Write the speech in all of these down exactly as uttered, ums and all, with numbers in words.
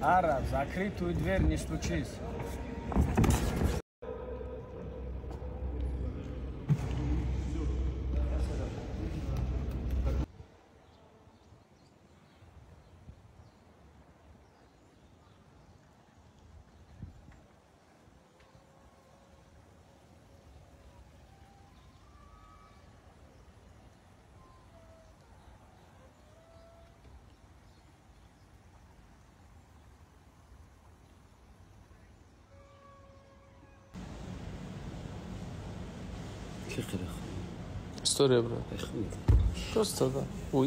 Ара, закрытую дверь не стучись. История, брат. Просто, да. Ой.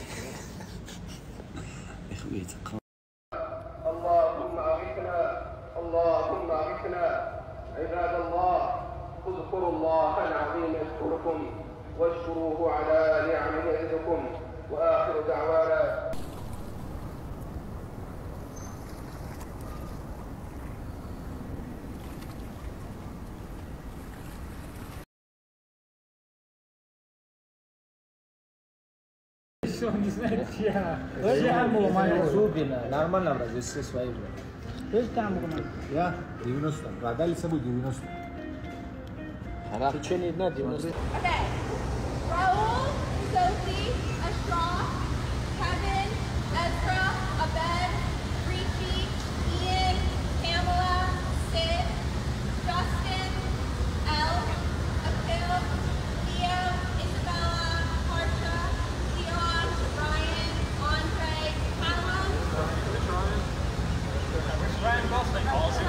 اللهم أغثنا اللهم أغثنا عباد الله اذكروا الله العظيم يذكركم واشكروه على نعمه يزدكم وآخر دعوانا Не знаю, я. Я моя зубина, нормально развести свои же. Ты там, Роман? Я девяносто. Продали с собой девяносто. В течение дня девяносто. Okay. Raul, Sophie, Ashraf, Kevin, Ezra, Abed, Rishi, Ian, Pamela, Sid, Justin, Elle, Akil, Theo, Isabella, Harsha, Leon, Ryan, Andre, Callum. Ryan Gosling also.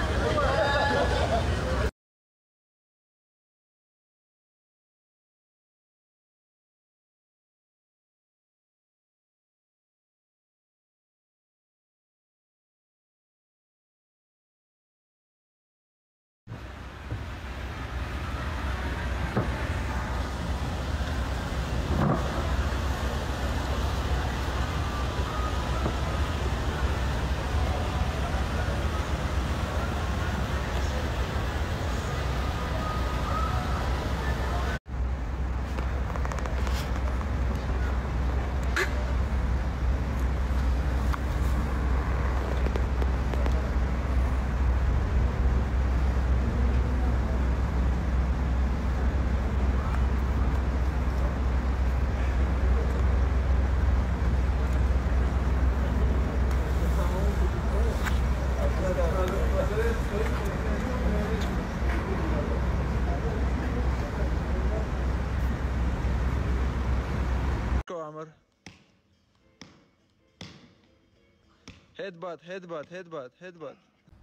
Headbutt, headbutt, headbutt, headbutt.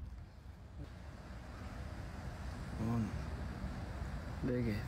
One. Big it.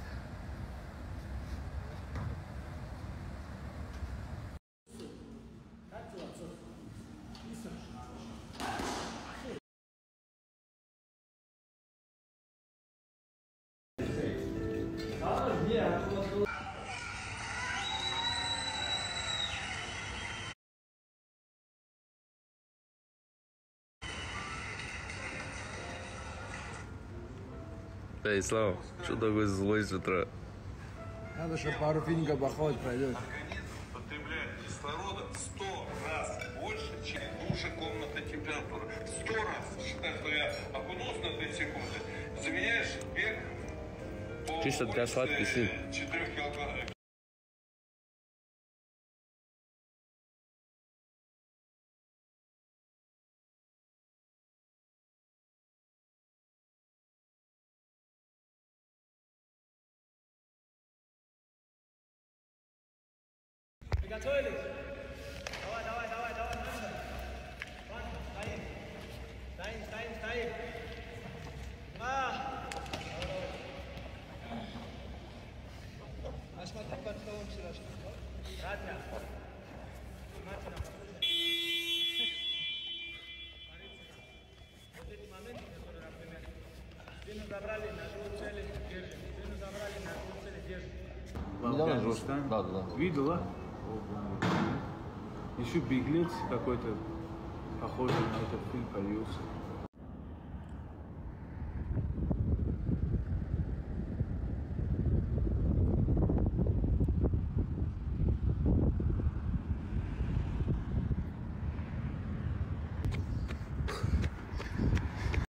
Да, Ислам, что такое злой с утра? Надо, чтобы пару фиников походить пройдет. Организм потребляет кислорода в сто раз больше, чем душа комнатной температуры. Сто раз. Считай, что я окунулся на три секунды. Заменяешь бег по Чисто для сладких сил. четырех килограмм. Приготовились? Давай, давай, давай, давай, дальше. Ван, стоим. Стоим, стоим, стоим. Два. А смотри, под столом вчерашний. Радня. Смотри нам, послушай. Смотрите нам. Вот эти моменты, которые, например, спину забрали, на двух цели держим. Спину забрали, на двух цели держим. Недавно жестко. Да, да. Видела? Еще беглец какой-то, похожий на этот фильм, появился.